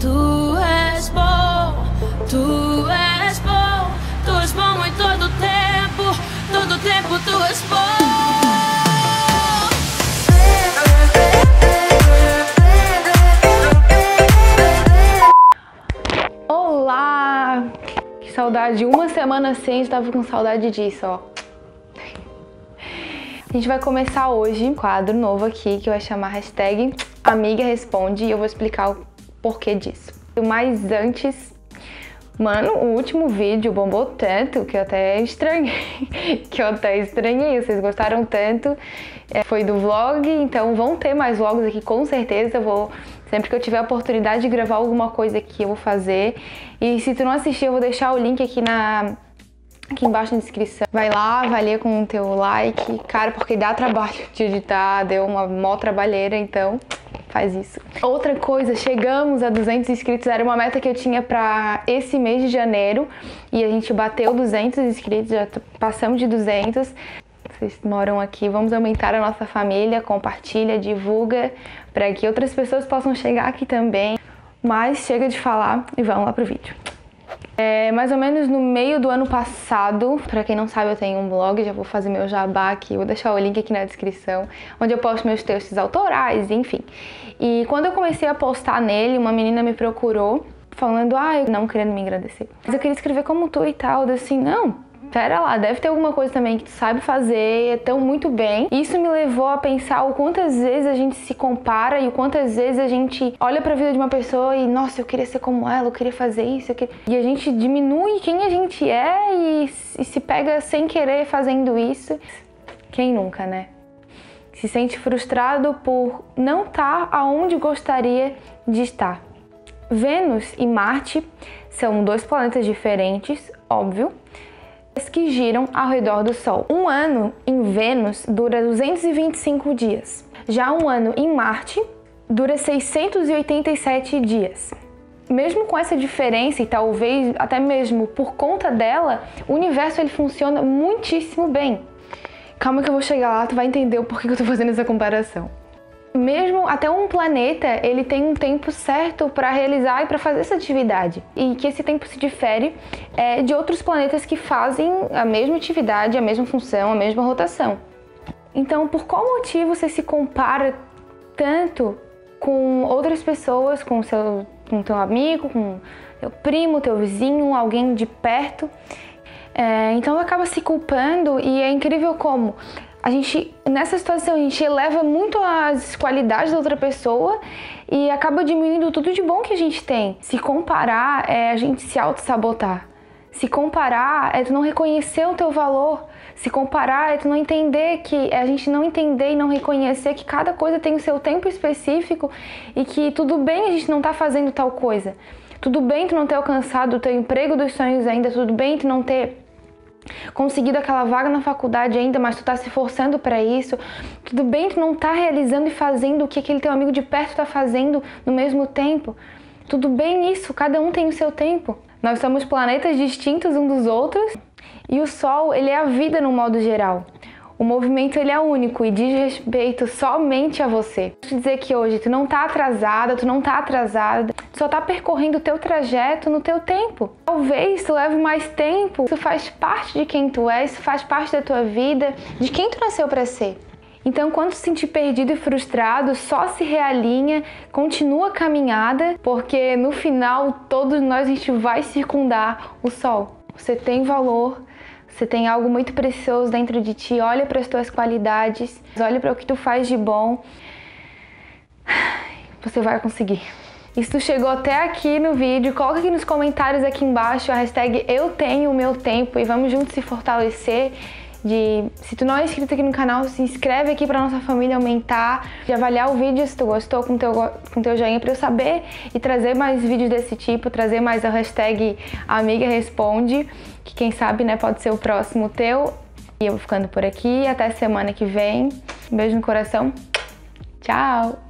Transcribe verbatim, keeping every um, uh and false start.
Tu és bom, tu és bom, tu és bom em todo tempo, todo tempo tu és bom. Olá! Que saudade, uma semana sem, eu tava com saudade disso, ó. A gente vai começar hoje um quadro novo aqui que vai chamar hashtag Amiga Responde e eu vou explicar o porquê disso. Mas antes, mano, o último vídeo bombou tanto que eu até estranhei, que eu até estranhei, vocês gostaram tanto, é, foi do vlog, então vão ter mais vlogs aqui com certeza, eu vou, sempre que eu tiver a oportunidade de gravar alguma coisa aqui eu vou fazer, e se tu não assistir eu vou deixar o link aqui na... aqui embaixo na descrição. Vai lá, avalia com o teu like, cara, porque dá trabalho de editar, deu uma mó trabalheira, então faz isso. Outra coisa, chegamos a duzentos inscritos, era uma meta que eu tinha pra esse mês de janeiro e a gente bateu duzentos inscritos, já passamos de duzentos. Vocês moram aqui, vamos aumentar a nossa família, compartilha, divulga, para que outras pessoas possam chegar aqui também. Mas chega de falar e vamos lá pro vídeo. É, mais ou menos no meio do ano passado, pra quem não sabe eu tenho um blog, já vou fazer meu jabá aqui, vou deixar o link aqui na descrição, onde eu posto meus textos autorais, enfim. E quando eu comecei a postar nele, uma menina me procurou, falando, ah, eu não querendo me agradecer, mas eu queria escrever como tu e tal, eu assim, não, pera lá, deve ter alguma coisa também que tu sabe fazer, tão muito bem. Isso me levou a pensar o quantas vezes a gente se compara e o quantas vezes a gente olha pra vida de uma pessoa e, nossa, eu queria ser como ela, eu queria fazer isso, eu queria... E a gente diminui quem a gente é e, e se pega sem querer fazendo isso. Quem nunca, né? Se sente frustrado por não estar aonde gostaria de estar. Vênus e Marte são dois planetas diferentes, óbvio, que giram ao redor do Sol. Um ano em Vênus dura duzentos e vinte e cinco dias. Já um ano em Marte dura seiscentos e oitenta e sete dias. Mesmo com essa diferença e talvez até mesmo por conta dela, o universo ele funciona muitíssimo bem. Calma que eu vou chegar lá, tu vai entender o porquê que eu tô fazendo essa comparação. Mesmo até um planeta, ele tem um tempo certo para realizar e para fazer essa atividade. E que esse tempo se difere é, de outros planetas que fazem a mesma atividade, a mesma função, a mesma rotação. Então, por qual motivo você se compara tanto com outras pessoas, com seu, com teu amigo, com teu primo, teu vizinho, alguém de perto? É, então, acaba se culpando e é incrível como... A gente, nessa situação, a gente eleva muito as qualidades da outra pessoa e acaba diminuindo tudo de bom que a gente tem. Se comparar é a gente se auto-sabotar. Se comparar é tu não reconhecer o teu valor. Se comparar é tu não entender que... É a gente não entender e não reconhecer que cada coisa tem o seu tempo específico e que tudo bem a gente não tá fazendo tal coisa. Tudo bem tu não ter alcançado o teu emprego dos sonhos ainda, tudo bem tu não ter... conseguido aquela vaga na faculdade ainda, mas tu tá se forçando pra isso. Tudo bem tu não tá realizando e fazendo o que aquele teu amigo de perto tá fazendo no mesmo tempo. Tudo bem isso, cada um tem o seu tempo. Nós somos planetas distintos uns dos outros e o Sol, ele é a vida no modo geral. O movimento ele é único e diz respeito somente a você. Vou te dizer que hoje tu não tá atrasada, tu não tá atrasada, tu só tá percorrendo o teu trajeto no teu tempo. Talvez tu leve mais tempo, isso faz parte de quem tu és, isso faz parte da tua vida, de quem tu nasceu para ser. Então, quando se sentir perdido e frustrado, só se realinha, continua a caminhada, porque no final todos nós a gente vai circundar o Sol. Você tem valor. Você tem algo muito precioso dentro de ti, olha para as tuas qualidades, olha para o que tu faz de bom. Você vai conseguir. E se tu chegou até aqui no vídeo, coloca aqui nos comentários aqui embaixo a hashtag Eu Tenho o Meu Tempo e vamos juntos se fortalecer. De, se tu não é inscrito aqui no canal, se inscreve aqui para nossa família aumentar, de avaliar o vídeo se tu gostou com teu, com teu joinha para eu saber e trazer mais vídeos desse tipo, trazer mais a hashtag Amiga Responde, que quem sabe, né, pode ser o próximo teu. E eu vou ficando por aqui, até semana que vem. Um beijo no coração. Tchau!